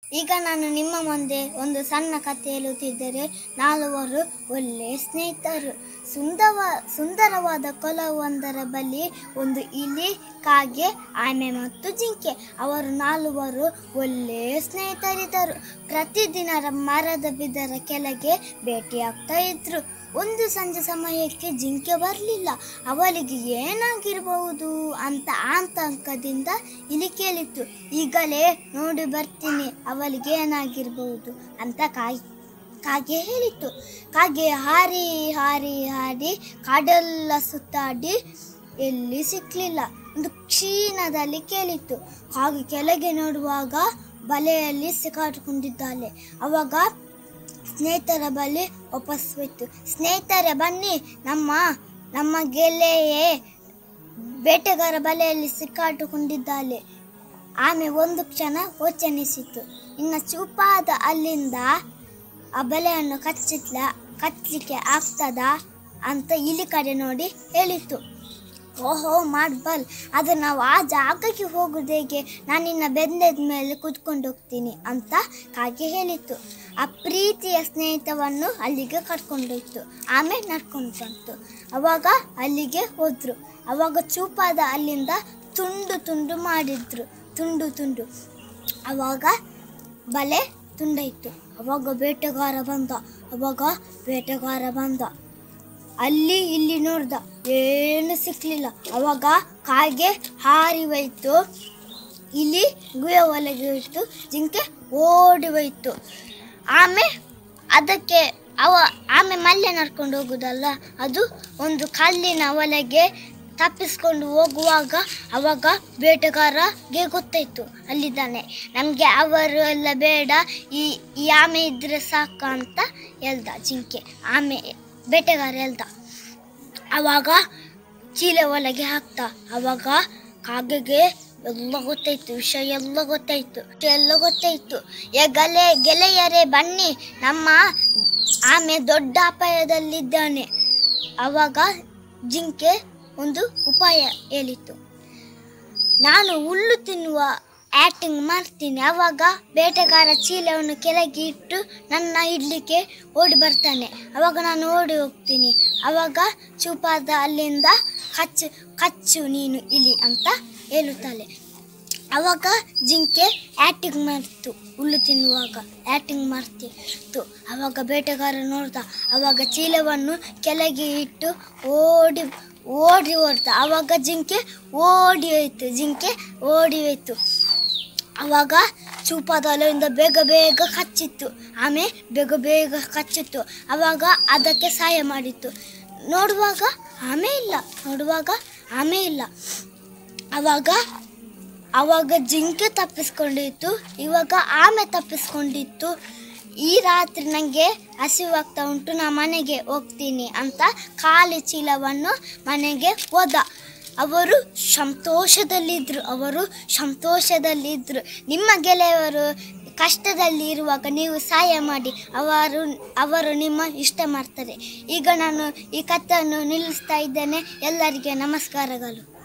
ಈಗ ನಾನು ನಿಮ್ಮ ಮುಂದೆ ಒಂದು ಸಣ್ಣ ಕಥೆ ಹೇಳುತ್ತಿದ್ದರೆ, ನಾಲ್ವರು ಒಳ್ಳೆಯ ಸ್ನೇಹಿತರು. ಸುಂದರವಾದ ಕೊಳವೊಂದರ ಬಳಿ ಒಂದು ಇಲಿ, ಕಾಗೆ, ಆಮೆ ಮತ್ತು ಜಿಂಕೆ. ಅವರು ನಾಲ್ವರು ಒಳ್ಳೆಯ ಸ್ನೇಹಿತರಿದ್ದರು. ಪ್ರತಿದಿನ ಮರದ ಬಿದರ ಕೆಳಗೆ ಭೇಟಿಯಾಗ್ತಾ ಇದ್ರು. ಒಂದು ಸಂಜೆ ಸಮಯಕ್ಕೆ ಜಿಂಕೆ ಬರಲಿಲ್ಲ. ಅವಳಿಗೆ ಏನಾಗಿರಬಹುದು ಅಂತ ಆತಂಕದಿಂದ ಇಲಿ ಕೇಳಿತು. ಈಗಲೇ ನೋಡಿ ಬರ್ತೀನಿ, ಅವಳಿಗೆ ಏನಾಗಿರಬಹುದು ಅಂತ ಕಾಗೆ ಹೇಳಿತು. ಕಾಗೆ ಹಾರಿ ಹಾರಿ ಹಾರಿ ಕಾಡೆಲ್ಲ ಸುತ್ತಾಡಿ ಎಲ್ಲಿ ಸಿಕ್ಕಲಿಲ್ಲ. ಒಂದು ಕ್ಷೀಣದಲ್ಲಿ ಕೇಳಿತು. ಕಾಗೆ ಕೆಳಗೆ ನೋಡುವಾಗ ಬಲೆಯಲ್ಲಿ ಸಿಕ್ಕಾಕೊಂಡಿದ್ದಾಳೆ. ಅವಾಗ ಸ್ನೇಹಿತರ ಬಳಿ ವಾಪಸ್ ಹೋಯ್ತು. ಸ್ನೇಹಿತರೆ ಬನ್ನಿ, ನಮ್ಮ ಗೆಳೆಯೇ ಬೇಟೆಗಾರ ಬಲೆಯಲ್ಲಿ ಸಿಕ್ಕಾಟುಕೊಂಡಿದ್ದಾಳೆ. ಆಮೆ ಒಂದು ಕ್ಷಣ ಯೋಚನಿಸಿತು. ಇನ್ನು ಚೂಪಾದ ಅಲ್ಲಿಂದ ಆ ಬಲೆಯನ್ನು ಕಚ್ಚಲಿಕ್ಕೆ ಆಗ್ತದಾ ಅಂತ ಇಲಿ ಕಡೆ ನೋಡಿ ಹೇಳಿತು. ಓಹೋ ಮಾಡ್ಬಲ್, ಅದು ನಾವು ಆ ಜಾಗಕ್ಕೆ ಹೋಗುದು ಹೇಗೆ? ನಾನು ನಿನ್ನ ಬೆಂದದ ಮೇಲೆ ಕೂತ್ಕೊಂಡು ಹೋಗ್ತೀನಿ ಅಂತ ಕಾಗೆ ಹೇಳಿತು. ಆ ಪ್ರೀತಿಯ ಸ್ನೇಹಿತವನ್ನು ಅಲ್ಲಿಗೆ ಕರ್ಕೊಂಡೋಯ್ತು. ಆಮೇಲೆ ನಡ್ಕೊಂಡು ಬಂತು. ಅವಾಗ ಅಲ್ಲಿಗೆ ಹೋದ್ರು. ಅವಾಗ ಚೂಪಾದ ಅಲ್ಲಿಂದ ತುಂಡು ಮಾಡಿದ್ರು. ತುಂಡು ಅವಾಗ ಬಲೆ ತುಂಡಾಯ್ತು. ಅವಾಗ ಬೇಟೆಗಾರ ಬಂದ. ಅಲ್ಲಿ ಇಲ್ಲಿ ನೋಡ್ದ, ಏನು ಸಿಕ್ಕಲಿಲ್ಲ. ಅವಾಗ ಕಾಗೆ ಹಾರಿ ಹೋಯ್ತು, ಇಲಿ ಗುಹೆ ಒಳಗೆ ಹೋಯ್ತು, ಜಿಂಕೆ ಓಡಿ ಹೋಯ್ತು. ಆಮೆ ಮಲ್ಲೆ ನಡ್ಕೊಂಡು ಹೋಗುದಲ್ಲ, ಅದು ಒಂದು ಕಲ್ಲಿನ ಒಳಗೆ ತಪ್ಪಿಸ್ಕೊಂಡು ಹೋಗುವಾಗ ಅವಾಗ ಬೇಟೆಗಾರಗೆ ಗೊತ್ತಾಯ್ತು ಅಲ್ಲಿದ್ದಾನೆ. ನಮಗೆ ಅವರು ಎಲ್ಲ ಬೇಡ, ಈ ಆಮೆ ಇದ್ರೆ ಸಾಕು ಅಂತ ಹೇಳ್ದ ಜಿಂಕೆ. ಬೇಟೆಗಾರ ಹೇಳ್ದ. ಅವಾಗ ಚೀಲ ಒಳಗೆ ಹಾಕ್ತ. ಅವಾಗ ಕಾಗೆಗೆ ಎಲ್ಲ ಗೊತ್ತಾಯ್ತು, ವಿಷಯ ಎಲ್ಲ ಗೊತ್ತಾಯ್ತು. ಗೆಳೆಯರೇ ಬನ್ನಿ, ನಮ್ಮ ಆಮೆ ದೊಡ್ಡ ಅಪಾಯದಲ್ಲಿದ್ದಾನೆ. ಅವಾಗ ಜಿಂಕೆ ಒಂದು ಉಪಾಯ ಹೇಳಿತು. ನಾನು ಹುಲ್ಲು ತಿನ್ನುವ ಆ್ಯಕ್ಟಿಂಗ್ ಮಾಡ್ತೀನಿ. ಅವಾಗ ಬೇಟೆಗಾರ ಚೀಲವನ್ನು ಕೆಳಗೆ ಇಟ್ಟು ನನ್ನ ಹಿಡ್ಲಿಕ್ಕೆ ಓಡಿ ಬರ್ತಾನೆ. ಅವಾಗ ನಾನು ಓಡಿ ಹೋಗ್ತೀನಿ. ಅವಾಗ ಚೂಪಾದ ಅಲ್ಲಿಂದ ಕಚ್ಚು ನೀನು ಇಲಿ ಅಂತ ಹೇಳುತ್ತಾಳೆ. ಅವಾಗ ಜಿಂಕೆ ಆ್ಯಕ್ಟಿಂಗ್ ಮಾಡ್ತು, ಹುಲ್ಲು ತಿನ್ನುವಾಗ ಆ್ಯಕ್ಟಿಂಗ್ ಮಾಡ್ತಿತ್ತು. ಅವಾಗ ಬೇಟೆಗಾರ ನೋಡ್ದ. ಅವಾಗ ಚೀಲವನ್ನು ಕೆಳಗೆ ಇಟ್ಟು ಓಡಿ ಹೊಡ್ದ. ಅವಾಗ ಜಿಂಕೆ ಓಡಿ ಹೋಯ್ತು. ಅವಾಗ ಚೂಪಾದ ಅಲ್ಲಿಂದ ಬೇಗ ಕಚ್ಚಿತ್ತು. ಬೇಗ ಕಚ್ಚಿತ್ತು. ಅವಾಗ ಅದಕ್ಕೆ ಸಹಾಯ ಮಾಡಿತ್ತು. ನೋಡುವಾಗ ಆಮೆ ಇಲ್ಲ. ಅವಾಗ ಜಿಂಕೆ ತಪ್ಪಿಸ್ಕೊಂಡಿತ್ತು, ಇವಾಗ ಆಮೆ ತಪ್ಪಿಸ್ಕೊಂಡಿತ್ತು. ಈ ರಾತ್ರಿ ನನಗೆ ಹಸಿವಾಗ್ತಾ ಉಂಟು, ನಾ ಮನೆಗೆ ಹೋಗ್ತೀನಿ ಅಂತ ಖಾಲಿ ಚೀಲವನ್ನು ಮನೆಗೆ ಹೋದ. ಅವರು ಸಂತೋಷದಲ್ಲಿದ್ದರು. ನಿಮ್ಮ ಗೆಳೆಯವರು ಕಷ್ಟದಲ್ಲಿ ಇರುವಾಗ ನೀವು ಸಹಾಯ ಮಾಡಿ, ಅವರು ನಿಮ್ಮ ಇಷ್ಟ ಮಾಡ್ತಾರೆ. ಈಗ ನಾನು ಈ ಕಥೆಯನ್ನು ನಿಲ್ಲಿಸ್ತಾ ಇದ್ದೇನೆ. ಎಲ್ಲರಿಗೆ ನಮಸ್ಕಾರಗಳು.